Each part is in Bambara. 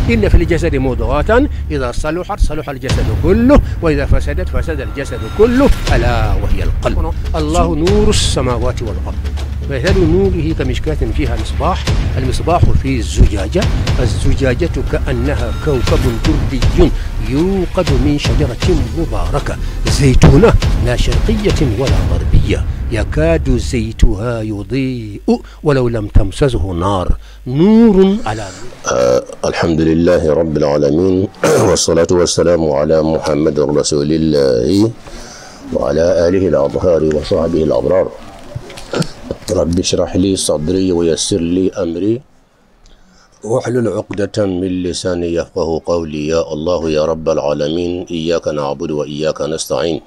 إن في الجسد مضغة إذا صلحت صلح الجسد كله وإذا فسدت فسد الجسد كله ألا وهي القلب. الله نور السماوات والأرض مثل نوره كمشكاة فيها مصباح، المصباح في الزجاجة، الزجاجة كأنها كوكب دردي يوقد من شجرة مباركة زيتونة لا شرقية ولا غربية يكاد زيتها يضيء ولو لم تمسسه نار نور على نور. الحمد لله رب العالمين والصلاة والسلام على محمد رسول الله وعلى آله الأطهار وصحبه الأبرار. رب اشرح لي صدري ويسر لي أمري واحلل عقدة من لساني يفقه قولي. يا الله يا رب العالمين إياك نعبد وإياك نستعين.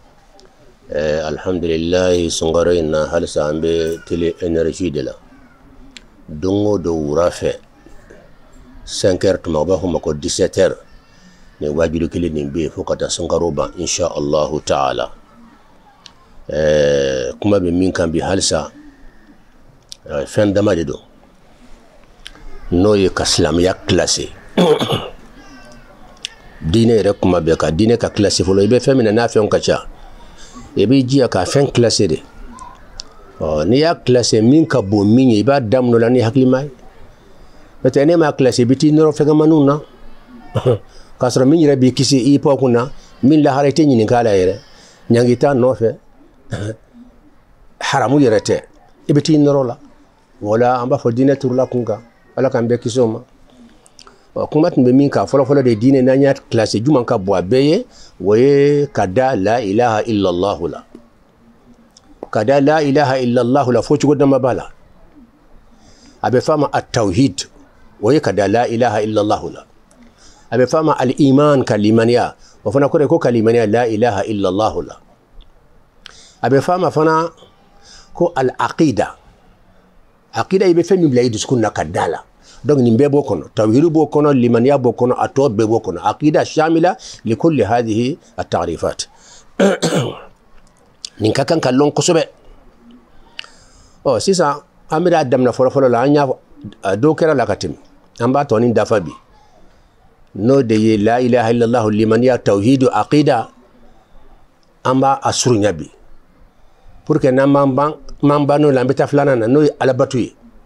الحمد لله سنغرينا هل سامبي تلي انرجي دلا دونغو دو رافع 5h تماباهو مكو 17h نواجلو كلي نبي فوقتا سنغروبا إن شاء الله تعالى. كما بمين كان بحالسا فين دمادي دو نوي كسلام يا كلاسي ديني ركما بيكا ديني كلاسي فلو يبي فمنا نافيون كشا يبي جيا كافين كلاسي دي نيا كلاسي مين كابو مين يبا دامنو لاني حكلي ماي بتاني ما كلاسي بيتي نرو فيغا مانونا كاسر مين يربي كيسي اي بوكونا مين لا هاريتي ني كالا يره نيانغيتا نوفي حرامو يرته يبتي نرو لا ولا امبا فدينه تورلا كونغا ala kan be kisoma kuma tun be min ka folo de dine na nya classe juman ka bo abeye waye kada la ilaha illa allah la kada la ilaha illa allah la fo ci godama bala abe fama at tauhid waye kada la ilaha illa allah la abe fama al iman kalimaniya wa fana ko kalimaniya la ilaha illa allah la abe fama fana ko al aqida aqida ibe femi bla yidus kunna kadala donc nimbe bokono tawhid bokono limaniya bokono atob be bokono aqida shamila li kulli hadhihi at-ta'rifat nin kakan kallon kusobe sisa amira adam na folo la anya do kera la katim amba to nin dafabi no de la ilaha illa allah limaniya tawhid aqida amba asrunyabi pour que mambano lambita flana na no alabatuye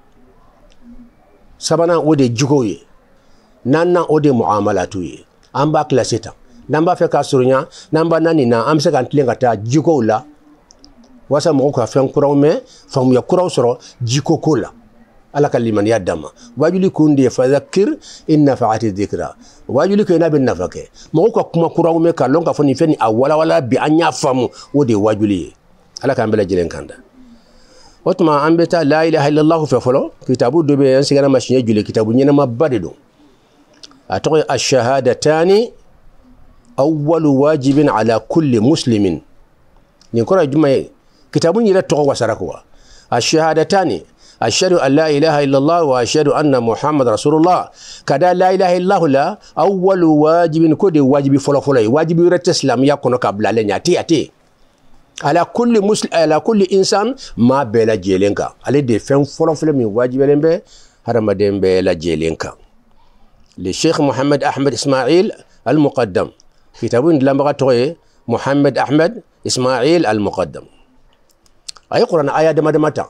sabana ode jugoye nanna ode muamalatuye amba klaseta namba fe kasurunya namba nani na amse kan tlenga ta jugola wasa mo ko fen kurawme fam ya kuraw soro jikokola ala kaliman ya dama wajuli kunde fadhakkir inna fa'ati dhikra wajuli ko nabi nafake mo ko kuma kurawme ka longa foni feni awala wala bi anya famu ode wajuli ala kan bela jilen kanda otuma ambeta la ilaha illallah fa folo kitabu dobe yan sigana machine jule kitabu nyena mabade do atoy ash-shahadatani awwalu wajibin ala kulli muslimin ni kora jumaye kitabu nyira to wasarakuwa ash-shahadatani ashhadu an la ilaha illallah wa ashhadu anna muhammad rasulullah kada la ilaha illallah la awwalu wajibin kodi wajibi folo folo wajibi ret islam yakono kabla le nyati ati ala kulli muslim ala kulli insan ma bela jelenka ale de fen folo folo mi wajibelembe haramadem bela jelenka le sheikh Mohammed Ahmed Ismail al-Muqaddam kitabun lamba toye Mohammed Ahmed Ismail al-Muqaddam ay Qur'an aya de madamata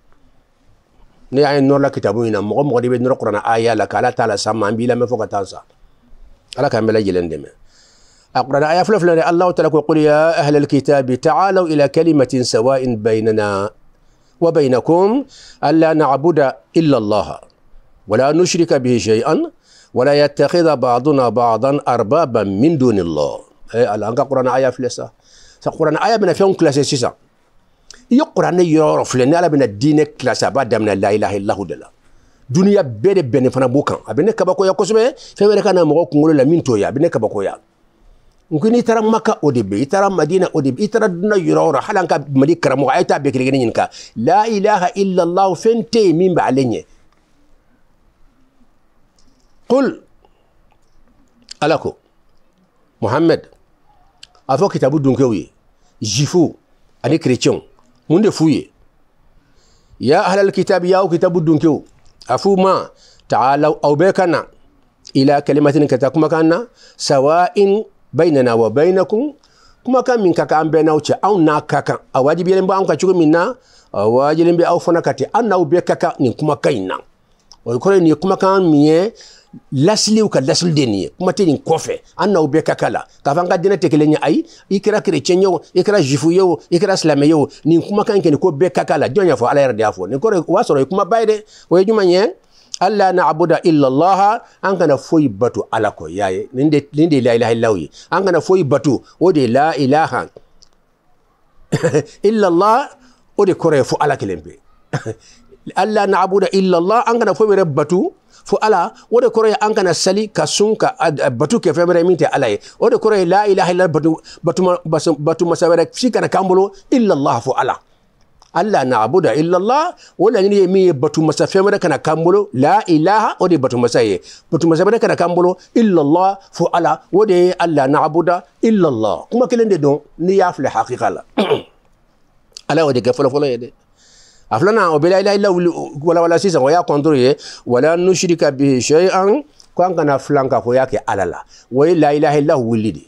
ne ay nor la kitabun ina mo de be nor Qur'an aya la kala taala sama mbila me foka tansa ala kan bela jelendeme أقرأ آية فلفلة الله تعالى يقول يا أهل الكتاب تعالوا إلى كلمة سواء بيننا وبينكم ألا نعبد إلا الله ولا نشرك به شيئا ولا يتخذ بعضنا بعضا أربابا من دون الله. الآن قرأنا آية فلسة سقرأنا آية من فيهم كلاس سيسا يقرأنا يعرف لنا على من الدين كلاس بعد من لا إله إلا هو دلا دنيا بيد بين فنا بوكان أبنك كبكو يا كسبة فمن كان مغوك مولى لمن تويا أبنك كبكو يا mungkin itara maka odebe itara madina odebe itara duna yurora halanka madi karamo ayta be kirgeni nyinka la ilaha illa allah fente min ba alenye qul alako muhammad afo kitabu dunkewi jifu ani chrétien munde fuye ya ahlal kitab ya kitabu dunkew afu ma ta'ala aw bekana ila kalimatin kata kuma kana sawa'in bainana wa bainakum kuma kan min kaka an bena wuce au na kaka a wajibi ba an ka cigo minna a wajibin bi au fana kati an na ube kaka ni kuma kaina o ko ni kuma kan miye lasliu ka lasul deni kuma te ni kofe an na ube kaka la ka fanga dina te kelenya ai ikra chrétien yo ikra jifu yo ikra islam yo ni kuma kan ke ni ko be kaka la jonya fo ala yarda fo ni ko wasoro kuma bayde o juma nye alla na'budu illa Allah an kana foyi batu ala ko yaye ninde la ilaha illa hu an kana foyi batu o de la ilaha illa Allah o de kore fo ala kelembe alla na'budu illa Allah an kana foyi batu fo ala o de kore an kana sali ka sunka batu ke febre minte ala o de kore la ilaha illa batu masabara fikana kambulo illa Allah fo ala alla na'budu illa Allah wala ni mi batu masafema kana kambulo la ilaha odi batu masaye batu masafema kana kambulo illa Allah fu ala wode alla na'budu illa Allah kuma kelende don ni yafle haqiqa la ala wode gafala folo yede aflana o bila ilaha illa wala sisa wa ya kontroye wala nushrika bihi shay'an kwanga na flanka ko yake alala wa la ilaha illa wulidi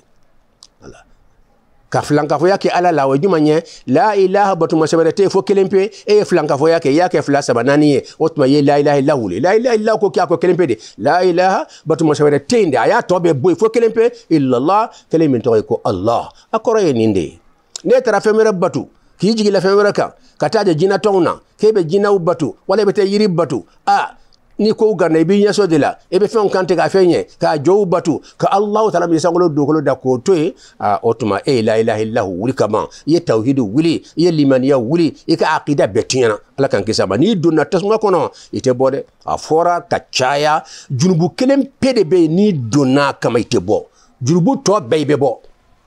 ka flanka fo yake ala la wajuma nye la ilaha batu masabate fo kelempe e flanka fo yake fla sabanani ye otuma ye la ilaha illa hu la ilaha illa ko kya ko kelempe de la ilaha batu masabate tende aya tobe boy fo kelempe illa Allah kelemin to ko Allah akoro ye ninde ne tara femere batu ki jigi la femere ka kataje jina tongna kebe jina ubatu wala bete yiri batu ni ko garna bi nyaso de la e be fon kante ka fenye ka jow batu ka Allah taala mi sangolo do ko da ko toy otuma e la ilaha illa hu wuli kama ye tawhid wuli ye limaniya wuli e ka aqida betina ala kan kisaba ni donna tasma kono ite bode a fora ka chaya junubu kelem pdb ni donna kama ite bo junubu to be bo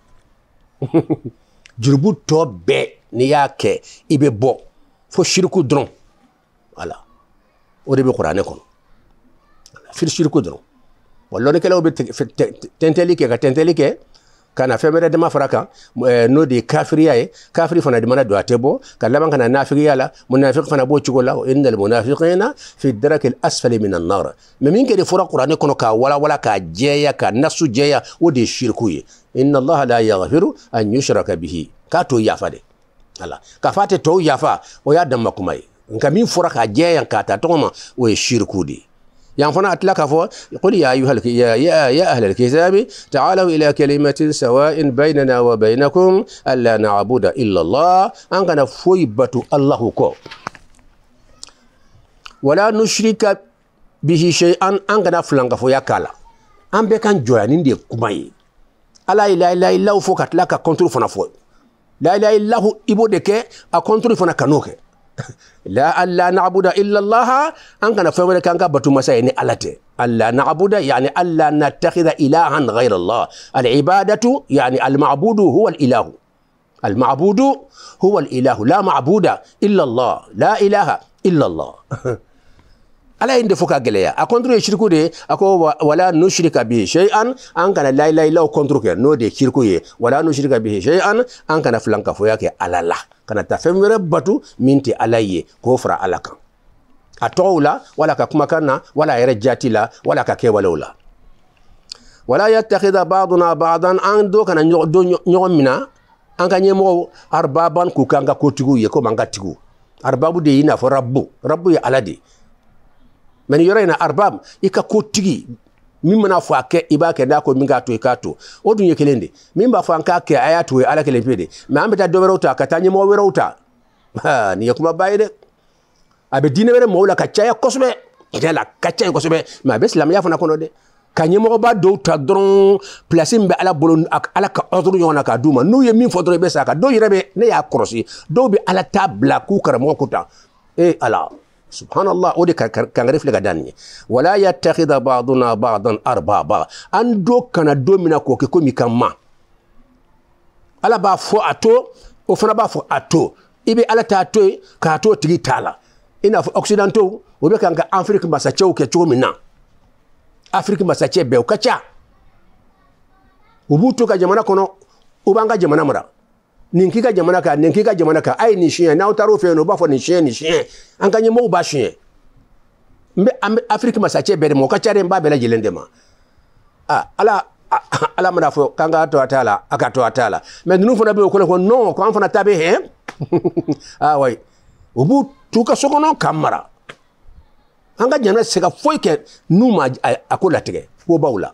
junubu to be ni yake ibe bo fo shirku dron voilà o de be qur'ane kono fil shirku dron wallo ne kala be tentelike ka tentelike kana femere de mafraka no de kafiriya kafiri fana de mana do atebo kala ban kana nafiqiya la munafiq fana bo chugola innal munafiqina fi darak al asfali min an nar min ke de fura qur'ane kono ka wala ka jeya ka nasu jeya o de shirku ye inna allaha la yaghfiru an yushraka bihi ka to yafa de ala ka fate to yafa o ya damma kumai nka min fura ka jeyan ka ta toma o shirku di yan fana atlaka fo qul ya ayyuhal ya ahlal kitabi ta'alu ila kalimatin sawa'in bainana wa bainakum alla na'budu illa Allah an kana foyi batu Allah ko wala nushrika bihi shay'an an kana flanga fo yakala an be kan joyani de kumai ala ila ila illa fo katlaka control fana fo la ilaha illa hu ibo de ke a control fana kanoke la alla na'budu illa Allah an kana fa wala kanka batu masai ni alate alla na'budu yani alla nattakhidha ilahan ghayra Allah al ibadatu yani al ma'budu huwa al ilahu al ma'budu huwa al ilahu la ma'buda illa Allah la ilaha illa Allah ala inde foka geleya a contre shirku de ako wala nushrika bi shay'an an kana la ilaha illa contre ke no de shirku ye wala nushrika bi shay'an an kana flanka fo yake alala kana ta femere batu minti alaye ko fra alaka atawla wala ka kuma kana wala yare jatila wala ka ke walawla wala yattakhidha ba'duna ba'dan an do kana nyomina an ka nyemo arbaban ku kanga kotigu ye ko manga tigu arbabu de ina fo rabbu ya alade men yorena arbab ika kotigi mimna fo ake ibake ndako minga to ikato odunye kelende mimba fo anka ke ayatu ala kelempede me ambeta doberota katanye mo werota ha ni yakuma bayde abe dine bere mo la kachaya kosbe la kachaya kosbe ma be islam ya fona kono de kanye mo ba do ta dron place mbe ala bolon ala ka ordre yona ka duma no ye min fodre be saka do yirebe ne ya krosi do be ala tabla ku karamo kuta e ala subhanallah odi kan refle ga danni wala yattakhidha ba'duna ba'dan arbaba an do kana domina ko ke komi kamma ala ba fo ato o fana ba fo ato ibe ala ta to ka to tigi tala ina fo occidentaux o be kan ka afrique masa chew ke chomina afrique masa che be o kacha ubuto ka jamana kono ubanga jamana mara ninkika jamana ka ay ni chien na utaro fe no ba fo ni chien an kanye mo ba chien mbe afrique masache bere mo ka chare mba bela jelendema ala mana fo kanga to atala aka to atala mais nous fona be ko non ko an fana tabe he way ubu tuka sokono kamara anga jana sega foy ke numa akola tege ko bawla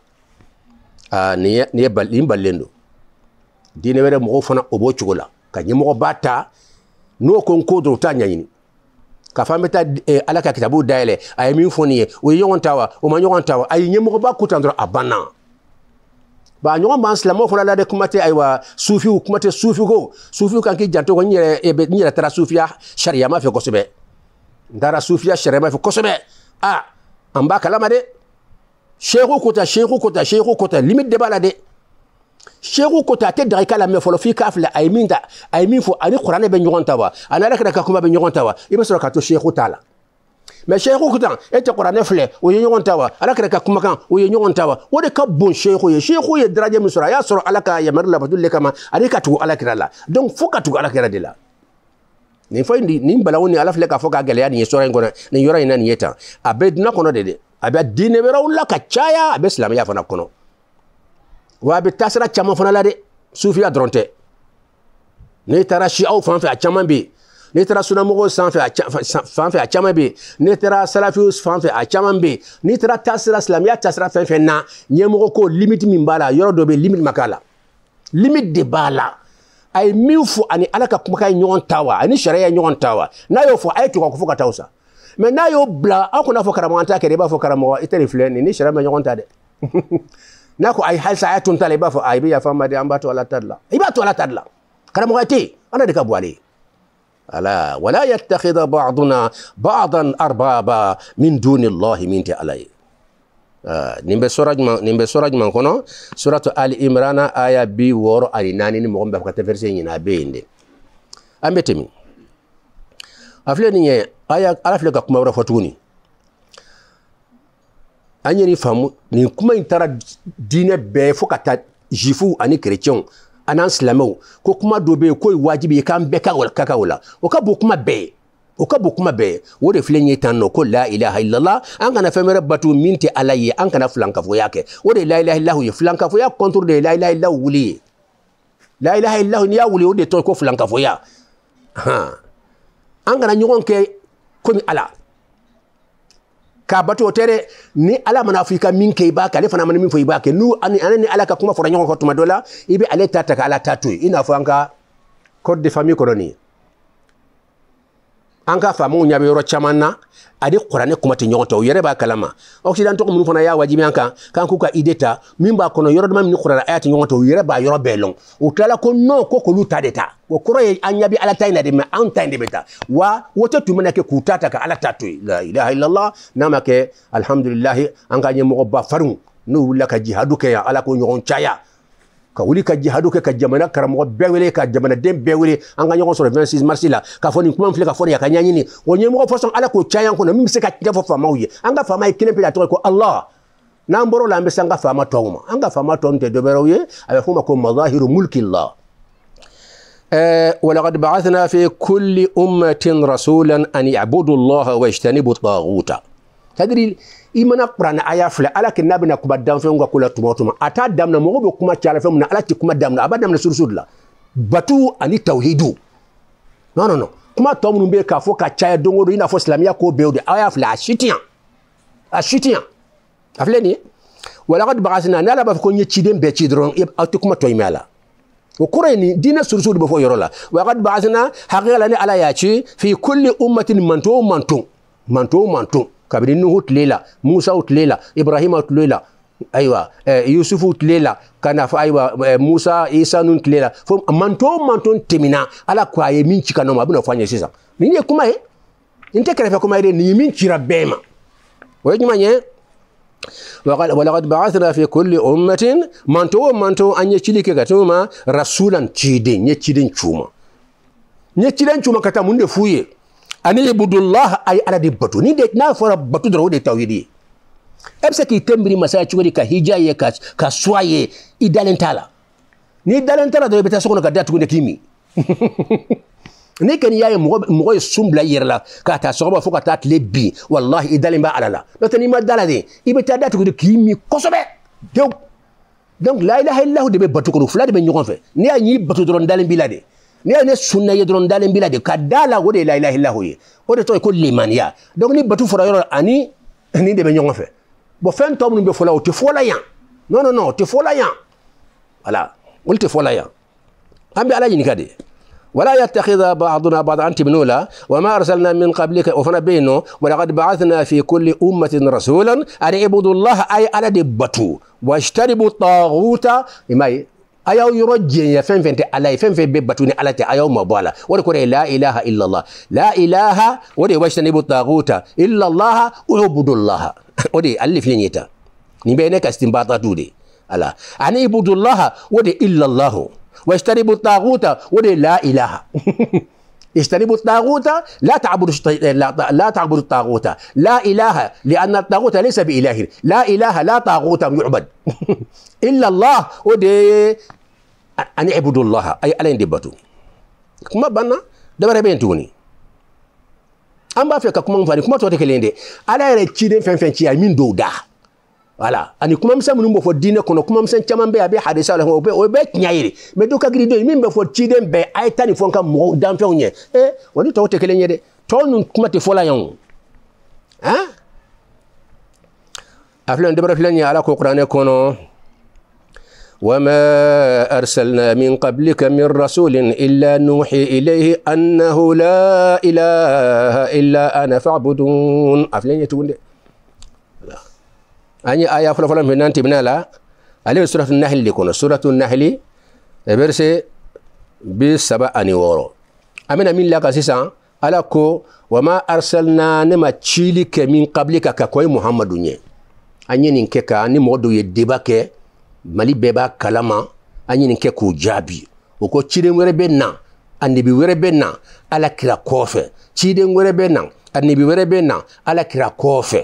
ni ballendo dine were mo fana obo chugola ka nyimo bata no kon ko do ta nyanyini ka fameta ala ka kitabu daile ay min foniye o yontawa o ma yontawa ay nyimo ba kutandro abana ba nyoma ban slamo fona la de kumate aywa sufi kumate sufi kan ki janto ko nyere tara sufia sharia ma fe ko sebe ndara sufia sharia ma fe ko sebe amba kalama de sheikhu kota limite de balade sheikhu kota te dara kala me folo fi kafla ay min fo ani qur'an be nyogonta wa ana la ka kuma be nyogonta wa ibe so ka to sheikhu tala mais sheikhu kota ete qur'an fle o nyogonta wa ala ka kuma kan o nyogonta wa o de ka bon sheikhu ye daraja min sura ya sura ala ka ya marla badulle kama ari ka tu ala kirala donc fo ka tu ala kirala de la ni fo ni balawoni ala fle ka fo ka gele ya ni sura ngona ni yora ina ni yeta abedna kono de abe dine bera ulla ka chaya abe islam ya fana kono wa be tasra chama fana la de sufiya dronte ne tara shi au fan fa chama bi ne tara suna mogo san fa chama bi ne tara salafius fan fa chama bi ne tara tasra islam ya tasra fa na nyemo ko limite min bala yoro do be limite makala limite de bala ay mifu ani alaka kuma kay nyon tawa ani sharia nyon tawa na yo fo ay to ko fo ka tawsa mais na yo bla akuna fo karamanta ke ba fo karamo iteri flen ni shara ma nyogonta de nako ay hal sa'atun taliba fo ay biya fama de ambato ala tadla ibatu ala tadla karamo ati ana de kabwali ala wala yattakhidha ba'duna ba'dan arbaba min dunillahi min ta'ala nimbe suraj man kono suratu ali imran aya bi woro ali nani ni mo gombe ko verset nyina be inde ambetemi afle ni aya alafle ka kuma wara fatuni anyeni famu ni kuma intara dine be fokata jifu ani chrétien anan islamo ko kuma dobe ko wajibi kan be ka wala kaka wala o ka bo kuma be wo de flenye tanno ko la ilaha illallah an kana femere batu minti alaye an kana flanka fo yake wo de la ilaha illallah ye flanka fo ya contre de la ilaha illallah wuli la ilaha illallah ni ya wuli o de to ko flanka fo ya an kana nyogon ke komi ala ka bato tere ni ala mana afrika min ke ba ka le fana man min fo ba ke nu ani ala ka kuma fora nyogon ko tuma dola ibe ale tata ka ala tatu ina fo anka code de famille coloni anka famu nyabe yoro chamanna adi qur'ane kuma te nyogonto yere ba kalama occident to mun fana ya wajibi anka kan ku ka ideta min ba kono yoro dum min qur'ana ayati nyogonto yere ba yoro belon o tala ko no ko lu tadeta wo koro ye anyabi ala tayna de me an tayne beta wa wote tumana ke kutata ka ala tatu la ilaha illallah nama ke alhamdulillah anga nyemo ba faru no wula ka jihadu ke ya ala ko nyogon chaya ka wuli ka jihadu ke ka jamana karamo bewele ka jamana dem bewele anga nyogon so 26 mars la ka foni kuma mfle ka foni ya kanyanyini wonye mo façon ala ko chaya ko no mi se ka tefo fama uye anga fama ikine pe la to ko allah na mboro la mbesa anga fama tawma anga fama tonte de beroye aba fuma ko mazahiru mulki allah ولقد بعثنا في كل أمة رسولا أن يعبدوا الله واجتنبوا الطاغوت تدري إيمانا قرآن آية فلا على كنابنا كما دام فيهم كلا تموتما أتا دامنا مغبو كما تشارع فيهم على كما دامنا أبدا دامنا سرسود لا باتو أني توحيدو no كما تومن بيه كافو كتشايا دونغو دو إنا فو سلاميا كو بيو دي آية فلا أشيتيان أفلاني ولقد بعثنا نالا بفكو نيتشيدين بيتشيدرون أتو كما تويمالا وكوريني دينا سرسود بفو يرولا وقد بعثنا حقيقة لنا على ياتي في كل أمة منتو كابري نوح تليلا موسى تليلا إبراهيم تليلا أيوة يوسف تليلا كان أيوة موسى عيسى نون تليلا فم منتو تمنا على كواي مين تكانو ما بنو فاني سيسا مين يكما انت كيف كما يدي مين تشرا بيما ويجمع ولقد بعثنا في كل أمة منتو أن يشيلك كتوما رسولا تشيدين تشوما كتا من فوي أن يعبدوا الله أي على دي بتو ني دي نافر بتو درو دي توحيدي أبسكي تمبري مساجد تشوري كهجاية كسواية إدالنتالا ني دالنتالا درو بتاسكونا كدا تكون كيمي نيكن ياي موغي سومبلا يرلا كاتا سوبا فوكا تات لبي والله إدالين با على لا نتني ما دالا دي إبتا داتو كيمي كوسوبي ديو donc la ilaha illallah de be batu ko fula de be ñogon fe ni ya ñi batu doron dalen bilade ni ya ne sunna ye doron dalen bilade ka dala wo de la ilaha illallah ye o de to ko limaniya donc ni batu fura yoro ani ni de be ñogon fe bo fen to mun be fola o te fola yan non te fola yan voilà o te fola yan ambi ala ñini kade ولا يتخذ بعضنا بعضا أنت بنولا وما أرسلنا من قبلك وفنا بينه ولقد بعثنا في كل أمة رسولا أن اعبدوا الله أي على دبتو واجتنبوا الطاغوت إماي أيو يرجي فين على فين ببتوني على أيو مبالا ولكن لا إله إلا الله لا إله ودي واجتنبوا الطاغوت إلا الله اعبدوا الله ودي ألف لنيتا نبينك استنباطات دودي ألا أن اعبدوا الله ودي إلا الله واجتنبوا الطاغوت ودي لا إله اجتنبوا الطاغوت لا تعبدوا الطاغوت لا إله لأن الطاغوت ليس بإله لا إله لا طاغوت يعبد إلا الله ودي أن اعبدوا الله أي ألين دبتو كما بنا دبر بينتوني أما فيك كما مفاني كما توتي كليندي على رتشيدين فين تشي من دودا voilà ani kuma msa munumbo fo dine kono kuma msa chama be abi hadisa la o be nyairi me do ka grido mimbe fo chiden be ay tani fon ka mo dan fe onye woni to te kele nyede to nun kuma te fola yan hein aflan de baraflan ya ala ko qur'ane kono وما أرسلنا من قبلك من رسول إلا نوحي إليه أنه لا إله إلا أنا فاعبدون أفلان يتون أني آية فلا من أنت بنالا عليه سورة النحل لكون سورة النحل برسي بسبع أنيورو أمين أمين لك أساسا على كو وما أرسلنا نما تشيلك من قبلك ككوي محمد ني أني نككا أني مودو يدبك مالي بيبا كلاما أني نككو جابي وكو تشيلين وربنا النبي وربنا على كرا كوفي تشيلين وربنا النبي وربنا على كرا كوفي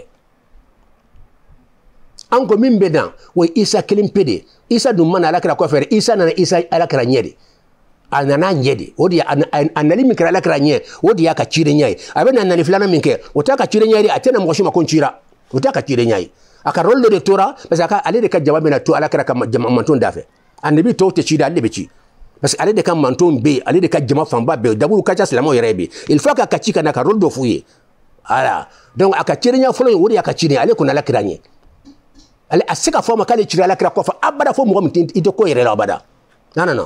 anko min bedan wo isa kelim pede isa dum man ala kra ko fere isa nana isa ala kra nyede anana nyede wodi anali min kra ala kra nye wodi ya ka chire nyai abena nani flana min ke wotaka chire nyai atena mgoshima kon chira wotaka chire nyai aka rollo de tora parce aka ale de ka jawabe na to ala kra ka jama manton dafe annabi to te chida ale be chi parce ale de ka manton be ale de ka jama famba be dabulu ka cha salamo yerebe il faut ka chika na ka rollo fuye ala donc aka chire nya folo wodi aka chire ale kuna ala kra nye ale asika foma kale chira la kra kofa abada fo mo ito ko yere la abada non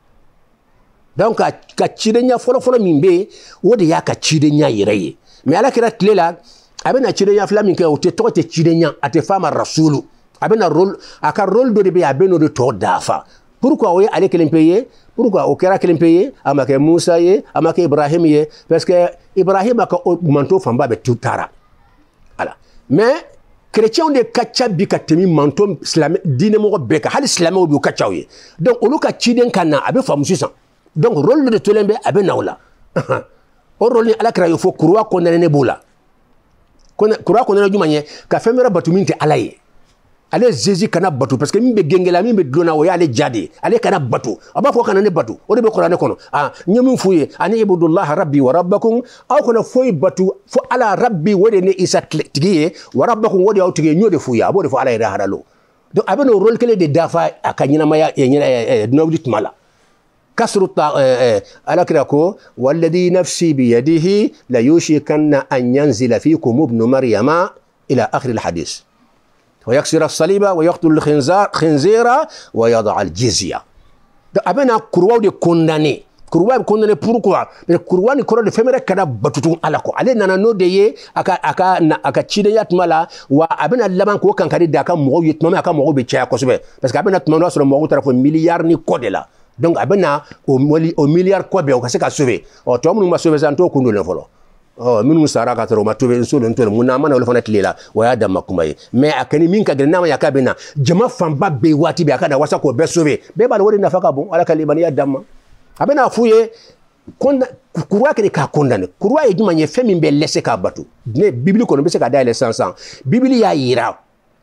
donc ka chire nya folo mimbe wodi ya ka chire nya yere mais ala kra tlela abena chire nya flamin ke o te to te chire nya ate fama rasulu abena rôle aka rôle do de be abeno de to dafa pourquoi oye ale kelen payer pourquoi o kera kelen payer amake Musa ye amake Ibrahim ye parce que Ibrahim aka manto famba be tutara ala mais chrétien de kacha bi katemi mantom islam dine mo beka hal islam o bi kacha ye donc olu ka chiden kana abe famu sisan donc rôle de tolembe abe nawla o rôle ni ala kra yo fo kurwa ko nene bola ko kurwa ko nene jumanye ka femera batuminte alaye ale Jésus kana batu parce que mimbe gengela mimbe dona o yale jade ale kana batu aba fo kana ne batu o de be qur'ane kono nyum fuye ani ibudullah rabbi wa rabbakum aw kono foy batu fo ala rabbi wode ne isa tigiye wa rabbakum wode aw tigiye nyode fuya abo de fo ala ira haralo do abeno rôle kele de dafa akanyina maya nyina dnawdit mala kasru ala kirako walladhi nafsi bi yadihi la yushikanna an yanzila fikum ibn maryama ila akhir alhadith ويكسر الصليب ويقتل الخنزير ويضع الجزية. أبنا كروا دي كونداني كروا كونداني pourquoi mais كروا ni koro de femere kada batutun alako ale nana no de ye aka chide yatmala wa abena laban ko kankari da ka mo yitmama aka mo be chia ko sobe parce que abena tmando so mo tarafo milliard ni code la donc abena au milliard ko be o ka se ka sauver o to mun ma sauver santo kundo le folo minnu sara ka toro matobe nsolo ntolo muna mana wala fana tilela waya da makumai mais akani min ka gna ma yakabena jama famba be wati be akada wasa ko be sauver be bal wori nafaka bon ala kalibani ya damma abena fuye konda kurwa ke ka kondane kurwa e juma nye femi be laisser ka batu ne bibli ko no be se ka dai les 500 bibli ya yira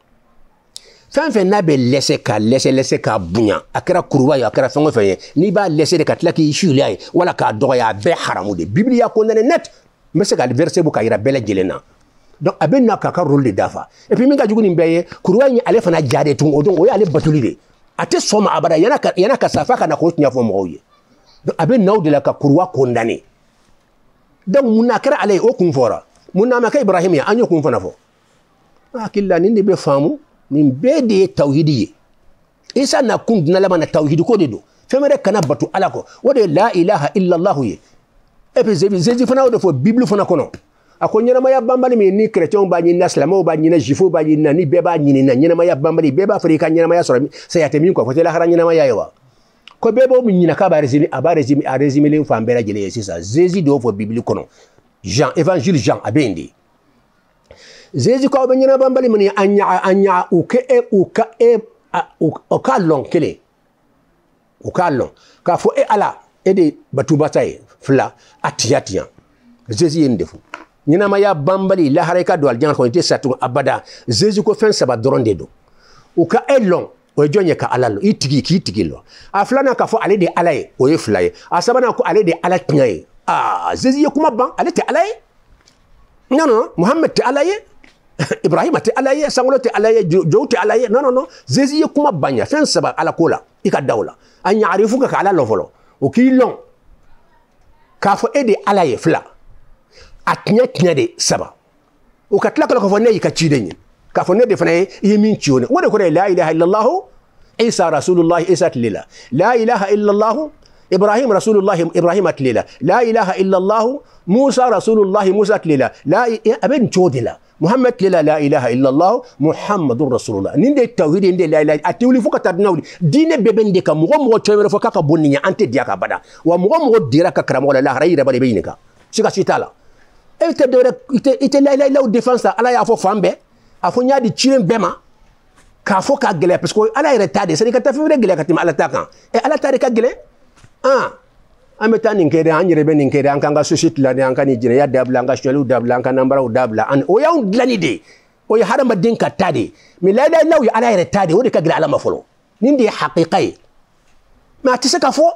fan na be laisser ka bunya akara kurwa ya akara fango fe ni ba laisser de ka tlaki ishuli ay wala ka doya be haramu de bibli ya kondane net mais c'est que le verset bu kayira bele jelena donc abenna ka rôle de dafa et puis minga juguni mbeye kurwa ni ale fana jade tun odon o ya ale batuli de ate soma abada yana ka safa kana ko nya fo mo ye abe naw de la ka kurwa condamné donc munna kara alay o kun fora munna ma ka ibrahim ya anyo kun fana fo akilla ni be famu ni be de tawhidi isa na kun dina lama na tawhidi ko de do femere kana batu alako wode la ilaha illa allah ye e pe zezi fana wode fo bible fana kono ako nyina maya bambali mi ni chrétien ba ni islamo ba ni jifo ba ni ni be ba ni na nyina maya bambali be ba afrika nyina maya soro sayate min ko fotela hara nyina maya yawa ko be bo mi nyina ka ba rezimi a rezimi le fa mbera jele sisa zezi do fo bible kono Jean évangile Jean abendi zezi ko be nyina bambali mi anya o kalon kele o kalon ka fo e ala e de batu bataye fla atiatia zezi yendefu nyina maya bambali la hareka do aljan ko te satu abada zezi ko fen saba doronde do o ka elon o jonye ka alalo itigi lo aflana ka fo ale de alaye o ye flaye asabana ko ale de ala tinyaye zezi ye kuma ban ale te alaye non muhammad te alaye ibrahim te alaye sangolo te alaye jow te alaye non zezi ye kuma banya fen saba ala kola ika dawla an ya'rifu ka ala lo folo o ki lon ka fo ede alaye fla atnya de saba o katla ko fo ne ka cidenyi ka fo ne de fana yi min cione wode ko la ilaha illa allah isa rasulullah isa lila la ilaha illa allah ibrahim rasulullah ibrahim lila la ilaha illa allah musa rasulullah musa lila la aben chodila muhammad lila la ilaha illa allah muhammadur rasulullah ninde tawhid ninde la ilaha atewli fuka tadnawli dine bebende ka mo chomere fo kaka bonni ante dia ka bada wa mo dira ka karamo la rayira bade beyinika sika sitala ite la ilaha défense ala ya fo fambe afo nyaadi chiren bema ka fo ka gele parce que ala ire tade c'est que ta fi gele ka tim ala takan e ala tade ka gele ameta ninkede anyere be ninkede ankanga société la de ankani jine ya dabla anga shelu dabla anga nambara dabla an o yaw glani de o ya harama den ka tade mi la ilaha ya ala ire tade o de ka gele ala mafolo nindi haqiqai ma tisaka fo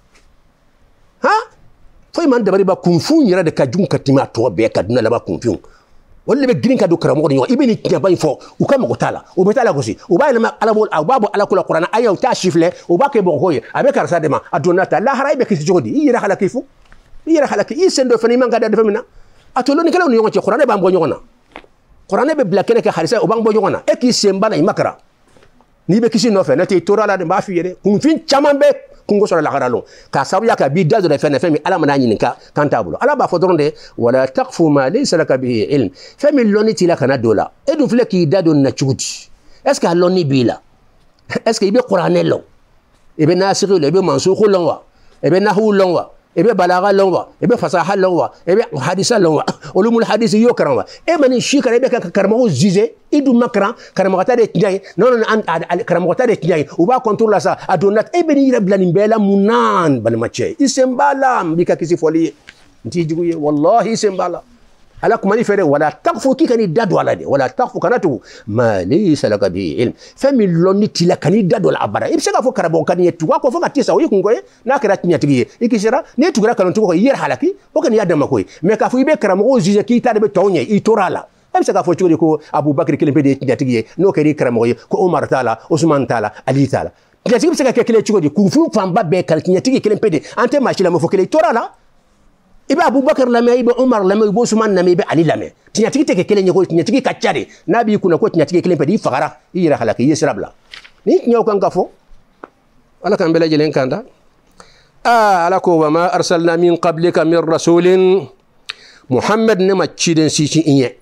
foy man dabari ba kunfu nyira de kajun katima to be kaduna la ba kunfu wala be green kadu karamo ni ibini tinya ba fo u kama ko tala o betala ko si o ba la ala bol aw babu ala kula qur'ana ayaw ta shifle o ba ke bon hoye abe karsa de ma adonata la haray be kisi jodi yira khala kifu yira khala ki sendo fani man gada de famina atolo ni kala ni yongo ci qur'ana ba mbo nyona qur'ana be blakene ka harisa o ba mbo nyona e ki semba na makara ni be kisi no fe na te torala de ba fi yede kunfin chamambe kungo sura la garalo ka sabu ya ka bi dado da fena femi ala mana nyinka kantabulo ala ba fodronde wala taqfu ma laysa laka bihi ilm femi loniti la kana dola edu fleki dado na chuguti est ce que loni bila est ce que ibe qur'anello ibe nasikhu ibe mansukhu lonwa ibe nahu lonwa ibe balagha lonwa ibe fasaha lonwa ibe hadisa lonwa ulumul hadisi yo karanwa e mani shikara ibe ka karamo zize idu makra karamo kata de tinyai non karamo kata de tinyai uba contrôle ça adonat e beni rablani bela munan bal mache isembala mbika kisi foli nti juguye wallahi isembala ala kuma ni fere wala taqfu kikani dadu ala de wala taqfu kanatu ma laysa laka bi ilm fami lonni tila kani dadu ala abara ibsega fo karabo kani yetu ko fo katisa o yikungoye na kara tinya tigiye ikishira ne tugura kanon tugo yer halaki o kan yadda makoy me ka fu ibe karamo o jije ki tade be tonye itorala ibsega fo churi ko abubakar kilimbe de tinya tigiye no kari karamo ko umar taala usman taala ali taala tinya tigiye ibsega ke kile churi ku fu famba be kal tinya tigiye kilimbe de ante machila mo fo kile itorala ibe abubakar lame ibe umar lame ibe usman lame ibe ali lame tinya tigi teke kele nyego tinya tigi kachare nabi kuna ko tinya tigi kele pedi fagara yira halaki yesrabla ni nyaw kan gafo ala kan bela jelen kanda ala ko wa ma arsalna min qablika min rasulin muhammad ne ma chiden sisi inye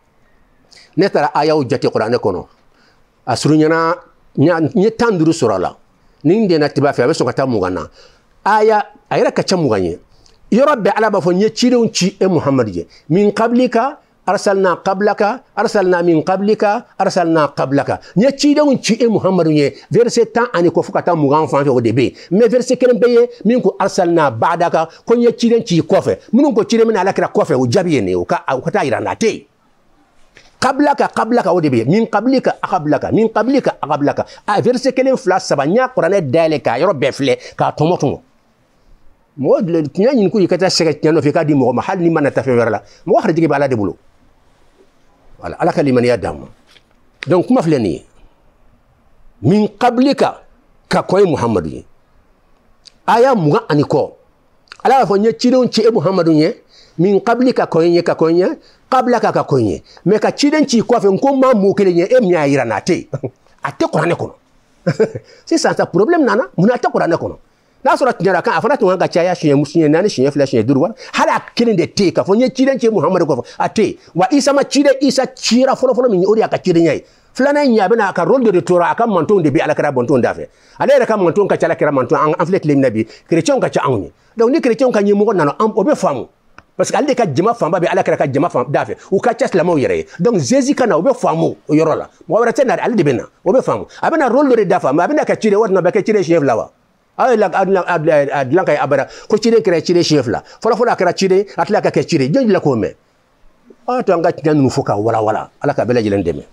ne tara ayaw jati qur'an kono asrunyana nya tanduru surala ninde na tiba fa be so kata mugana aya ayra kacha muganye يربي على بفني تشيرون تشي محمد جي من قبلك أرسلنا قبلك أرسلنا من قبلك أرسلنا قبلك نتشيرون تشي محمد جي verset 10 أني كوفك تام مغان فان في ودبي mais verset كلام بيه منكو أرسلنا بعدك كون يتشيرون تشي كوفة منكو تشيرون من على كلا كوفة وجابيني وكتا يراناتي قبلك ودبي من قبلك قبلك من قبلك قبلك verset كلام فلاس سبانيا قرآن دالك يربي فلي كاتوموتومو mo le tinya nyin ko yikata sega tinya no fi ka di mo mahal ni manata fe werla mo wax rajigi bala de bulo wala ala kaliman ya dam donc kuma fleni min qablika ka koy muhammadu ye aya muga aniko ala fo nye chidon chi muhammadu ye min qabli ka koy qabla ka koy ye me ka chiden chi ko fe ko ma mu kele ye nya irana te ate qur'ane kono c'est ça problème nana muna ate qur'ane kono na sura tinyara kan afana tunga chaya shiye musinye nani shiye flash shiye durwa hala kilinde te ka fo nye chiden chi muhammadu ko ate wa isa ma chide isa chira folo min ori aka chide nyai flana nya bena ka rôle de retour aka manton de bi ala kara bonton dafe ale ka manton ka chala kara manton en flet lim nabi chrétien ka cha anni donc ni chrétien ka nyimo nano obe famu parce que alde ka jema famba bi ala kara ka jema fam dafe ou ka chas la mo yere donc jésus kana obe famu yorola mo wara tena alde bena obe famu abena rôle de dafa ma abena ka chire wotno be ka chire chef lawa ay la adlan kay abara ko chire kere chire chef la fola kara chire atla ka chire jonji la ko me to nga tanu foka wala ala ka bela jilen deme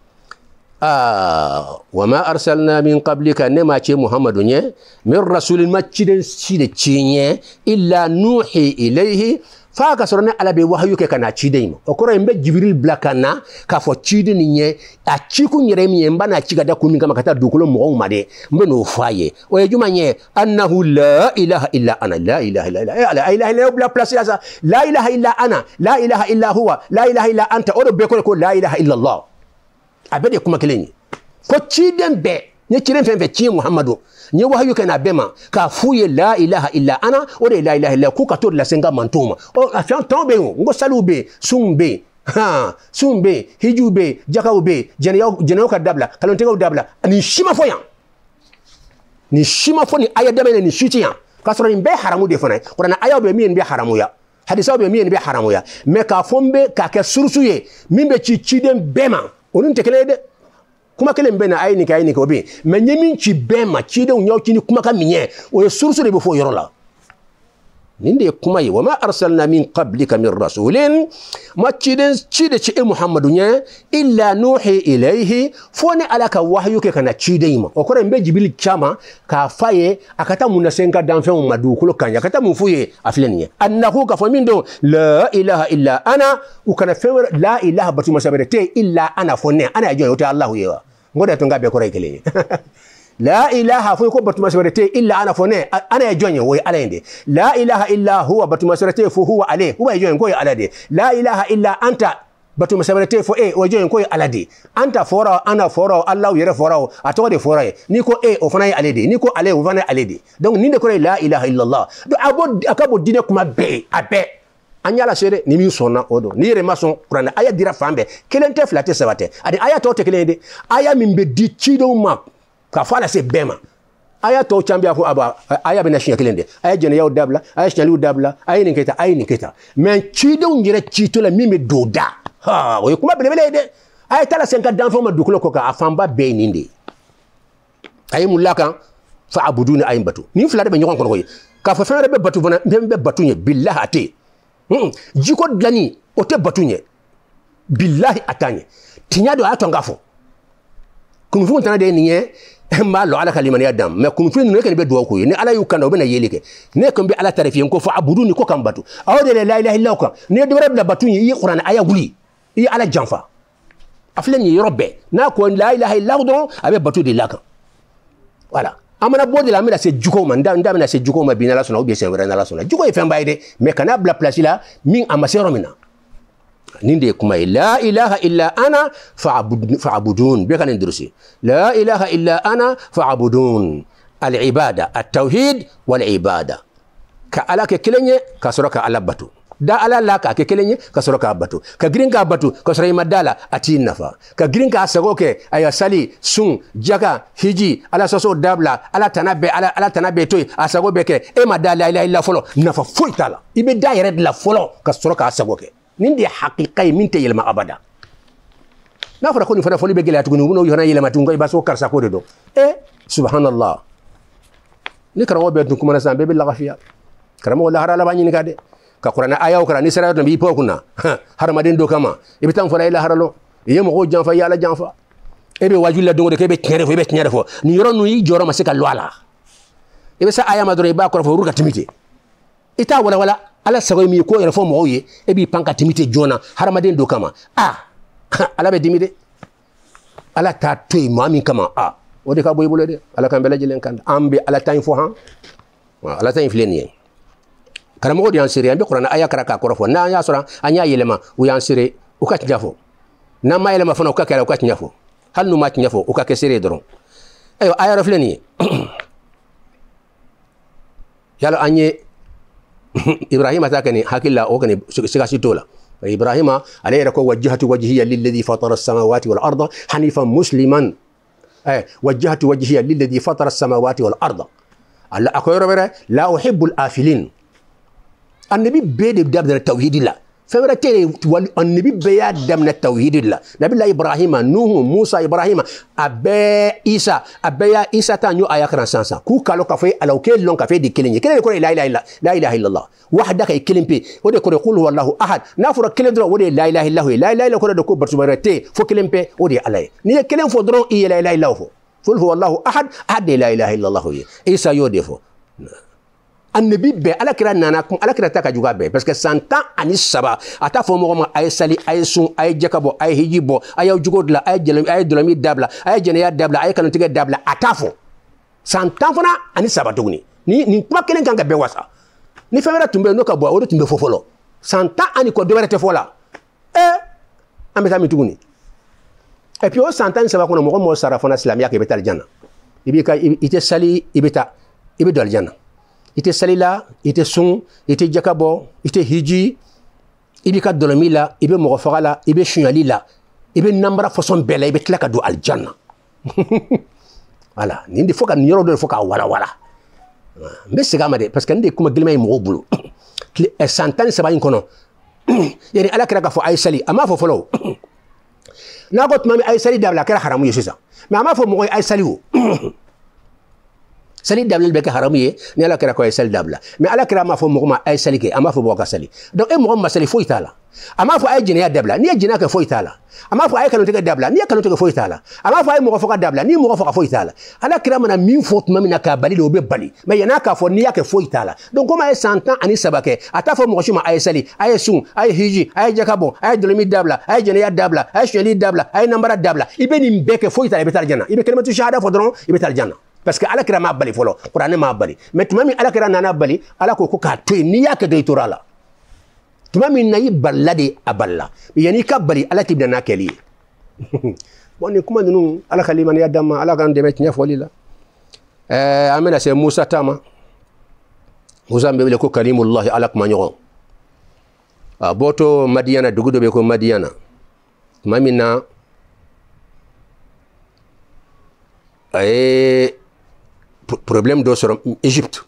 وما أرسلنا من قبلك نما تي محمد من رسول ما تشيني إلا نوحي إليه فاكسرنا على بوحيو كنا تشيديم وكورا يمبي جبريل بلاكنا كافو تشيدي نيه اتشيكو نيرمي يمبانا تشيغادا كومي كما كتا دوكولو مغو مادي مبنو فاي ويجوما نيه انه لا اله الا انا لا اله الا انا لا اله الا بلا بلاس لا اله الا انا لا اله الا هو لا اله الا انت اودو بيكو لا اله الا الله abede kuma kelenyi ko chiden be nye chiren fenfe chi muhammadu nye wahayu kana bema ka fuye la ilaha illa ana o de la ilaha illa ku ka to la senga mantuma o afian tombe ngo salube sumbe sumbe hijube jakaube jenayo ka dabla kalontega dabla ni shima foyan ni shima foni aya dabene ni shitiya kasoro ni be haramu de fona qur'an aya be mi en be haramu ya hadisa be mi en be haramu ya me ka fombe ka ke sursuye mimbe chi chiden bema onun tekelede kuma kelen bena ayini ka obi me nyemin chi bema chide unyo chini kuma ka minye o sursu de befo yorola ninde kuma yi wama arsalna min qablika min rasulin ma chide chi muhammadu nya illa nuhi ilayhi foni alaka wahyu ke kana chide ima okore mbe jibril chama ka faye akata munasenga danfe madu kulo kanya akata mufuye afleniye annahu ka famindo la ilaha illa ana ukana fewer la ilaha batu masabirete illa ana fone ana ajo yote allah yewa ngoda to ngabe kore kele la ilaha fo ko batu masabirete illa ana fone ana ajo nyo ala inde la ilaha illa huwa batu masabirete fu huwa ale huwa ajo ngo alade la ilaha illa anta batu masabirete fo ojo ngo alade anta fora ana fora allah yere fora atode fora ni ko o fana alade ni ko ale o fana alade donc ni de kore la ilaha illa allah do akabo dine kuma be abe anyala sere ni mi sonna odo ni re mason qur'an aya dira fambe kelente flate sabate adi aya to te kelende aya mimbe di chido ma ka fala se bema aya to chambia ko aba aya bena shi kelende aya jene yaw dabla aya shali dabla aya ni keta men chido ngire chito la mimbe doda ha o kuma bele de aya tala 50 d'enfants ma dukulo ko ka afamba be ninde ay mulaka fa abuduna ay batu ni flade be nyokon ko ka fa fere be batu bona be batu nye billahi ate jiko dlani ote batunye billahi atanye tinyado atongafo kunfu tana de niye ma lo ala kalimani adam me kunfu ne kan be do ko ni ala yukanda obena yelike ne kan be ala tarifiyen ko fa abuduni ko kan batu awde la ilaha illa ko ne do rabla batunye yi qur'an aya guli yi ala janfa afleni robbe na ko la ilaha illa do abe batu de laka voilà amana bodi la mena se juko man nda mena se juko ma binala sona obi se wera la sona juko e fembaide me kana bla place la min amasero mina ninde kuma la ilaha illa ana fa'budun be kan ndrusi la ilaha illa ana fa'budun al ibada at tauhid wal ibada ka alaka kelenye ka soraka alabatu da ala la ka kelenye ka soraka batu ka gringa batu ka sorai madala atin nafa ka gringa asagoke aya sali sun jaga hiji ala soso dabla ala tanabe toy asagobe ke e madala ila illa folo nafa fultala ibe daire la folo ka soraka asagoke nindi haqiqai minte yelma abada na fara ko ni fara foli be gela tugunu no yona yelma tungo ibaso karsa ko do subhanallah ni karawo be dun kuma na sambe be la gafiya karamo wala harala bani ni kade ka qur'ana aya o karani sara to bi pokuna har madin do kama ibitan fala ila haralo yemo ko janfa yala janfa ebe wajula dongo de kebe tinyere fo ni yoro no yi joro masika lwala ebe sa aya madore ba ko fo ruka timite ita wala ala sagoy mi ko yoro fo mo ye ebi panka timite jona har madin do kama ala be dimide ala ta toy mami kama o de ka boy bolo de ala kan bela jilen kan ambe ala tan fo han ala tan filen yen karamo di ansiri ambe qur'an aya karaka korofo na ya sura anya yelema u yansiri u ka tjafo na ma yelema fana u ka kala u ka tjafo hal nu ma tjafo u ka kesere doron ayo aya raflen yen yalo anye ibrahim atakani hakilla o kani siga sitola إبراهيم عليه ركو وجهت وجهي للذي فطر السماوات والأرض حنيفا مسلما وجهت وجهي للذي فطر السماوات والأرض الله أقول لا أحب الآفلين النبي بيد بدأ التوحيد الله فمرتين النبي بيد من التوحيد الله نبي الله إبراهيم نوح موسى إبراهيم أبي إيسا تانيو آية كرانسانسا كو كالو كافي ألو كيل لون كافي دي كيلين كيلين يقول لا إله إلا الله وحدك يكلم بي ودي يقول هو الله أحد نافر كيلين درو ودي لا إله إلا هو لا إله إلا هو دكو برسومرتي فو كيلين بي ودي علي ني كيلين فو درو إيه لا إله إلا هو فل هو الله أحد أحد لا إله إلا الله إيسا يودي فو النبي بي على كرا ناناكم على كرا تاكا جوغا بي باسكو سانتا اني سبا اتا فو مغو اي سالي اي سون اي جاكابو اي هيجيبو اي جوغودلا اي جلم اي دولمي دابلا اي جنيا دابلا اي كانو تيغا دابلا اتافو سانتا فنا اني سبا دوغني ni kuma kelen kan ka be wasa ni femera tumbe no ka bo o tumbe fofolo santa ani ko do rete fola ameta mi tuguni et puis o santa ni saba ko mo sara fona islamia ke betal janna ibika ite sali ibeta ibe dol janna ite salila ite sun ite jakabo ite hiji ibika dolomila ibe mo fagala ibe shunyalila ibe nambara façon bela ibe tlaka do aljanna voilà nindi foka nyoro do foka wala wala mbe sigama de parce que ndi kuma gilmay mo bulu santani sabayin kono yani ala kira ka fo ay sali ama fo folo na got mami ay sali dabla kira haramu yesisa mais ama fo mo ay sali wo sali dabla be ka haramu ye ni ala kira ko ay sali dabla mais ala kira ma fo mo ma ay sali ke ama fo bo ka sali donc e mo ma sali fo itala ama fo ay jina dabla ni jina ka fo itala ama fo ay kanu tega dabla ni kanu tega fo itala ama fo ay mo fo ka dabla ni mo fo ka fo itala ala kira mana min fo mami na ka bali do be bali mais yana ka fo ni ya ke fo itala donc comme ay 100 ans ani sabake ata fo mo shuma ay sali ay sun ay hiji ay jakabo ay dolmi dabla ay jina dabla ay sheli dabla ay nambara dabla ibe ni mbeke fo itala ibe tar janna ibe kalimatu shahada fo dron ibe tar janna parce que ala kira ma bali folo qur'an ma bali mais tumami ala kira nana bali ala ko ka to ni ya ke de torala tumami nayi ballade aballa yani ka bali ala tibna na keli bonni kuma dunu ala kaliman ya damma ala kan deme nya folila amena c'est Musa tama Musa be ko kalimullah ala kuma nyogo boto Madiana dugudo be ko Madiana mamina problème do sur Égypte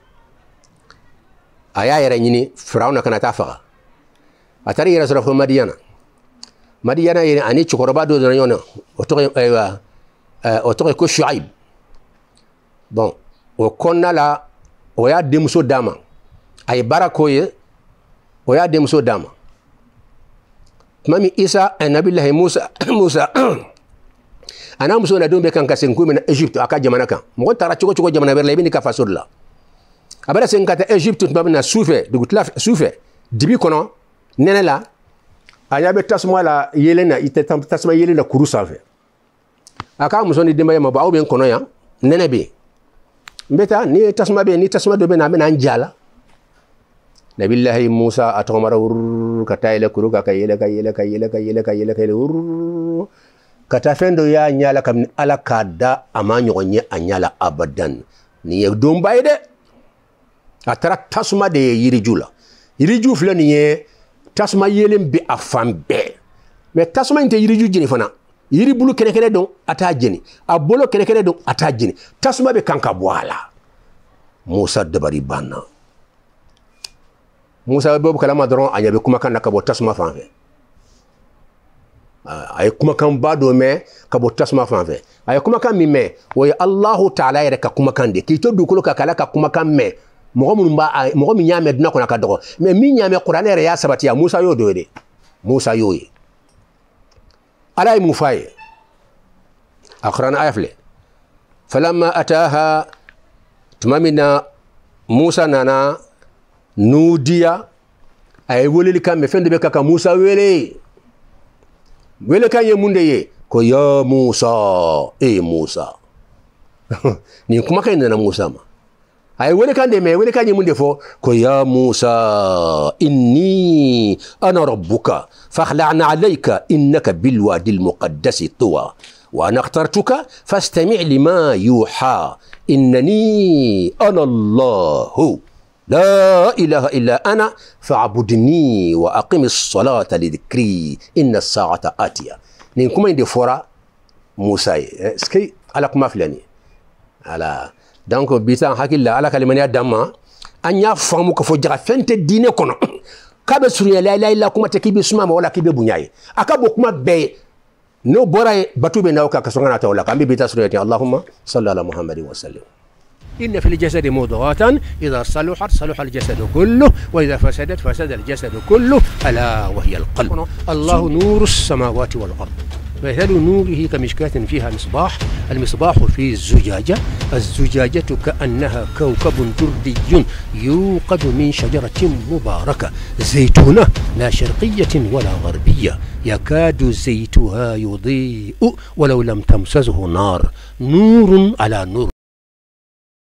aya yara nyini Firauna kana tafaga atari yara sur Madiana Madiana yene ani chukoroba do yona oto ko Shuaib bon o konna la o ya demso dama ay barakoye o ya demso dama mami Isa nabillahi Musa ana muso na dombe kan kasen ko men Egypte aka jamana kan mo tara chugo jamana berla ibini ka fasolla abara sen kata Egypte babna soufe dugutla soufe dibi kono nenela anya be tasma la yelena ite tasma yelena kuru salve aka muso ni demba ma bawo ben kono ya nenebe mbeta ni tasma do be na be nan jala nabillahi Musa atomara katayle kuru ka yele kata fendo ya nyala kam ala kada amanyo nye anyala abadan ni yedum bayde atara tasuma de yiriju fle ni tasuma yelem be afambe mais tasuma inte yiriju jini fana yiri bulu kene don ata jini abolo kene don ata jini tasuma be kanka bwala Musa dabari banna Musa be kalama doron anyabe kuma kan nakabo tasuma fanfe ay kuma kan bado me kabo tasma fanfe ay kuma kan mi me way Allah ta'ala yere ka kuma kan de ki to dukolo ka kala ka kuma kan me mo mi nyame duna ko na ka dogo me mi nyame Qur'an yere ya sabati ya Musa yo do de Musa yo yi alay mu faye akran ayafle falamma ataha tumamina Musa nana nudiya ay woleli kan me fende be ka Musa wele kan ye munde ye ko ya Musa Musa ni kuma kai na Musa ma ay wele kan de me wele kan mun defo ko ya Musa inni ana rabbuka fakhla'na alayka innaka bil wadi al muqaddas tuwa wa ana اخترتك فاستمع لما يوحى إنني أنا الله لا إله إلا أنا فاعبدني وأقم الصلاة لذكري إن الساعة آتية نكم عند فورا موسى سكي على كما فلاني على دونك بيتان حكي على كلمة دما أن يفهموا كفوجا فنت الدين كنا كابل سوريا لا إله إلا كما تكيب سما ولا كيب بنياي أكابو كما بي نو براي باتو بناوكا كسرنا تقول لك أمي بيتا سوريا اللهم صل على محمد وسلم. إن في الجسد مضغات إذا صلحت صلح الجسد كله وإذا فسدت فسد الجسد كله ألا وهي القلب. الله نور السماوات والأرض مثل نوره كمشكاة فيها مصباح المصباح في الزجاجة الزجاجة كأنها كوكب دردي يوقد من شجرة مباركة زيتونة لا شرقية ولا غربية يكاد زيتها يضيء ولو لم تمسسه نار نور على نور.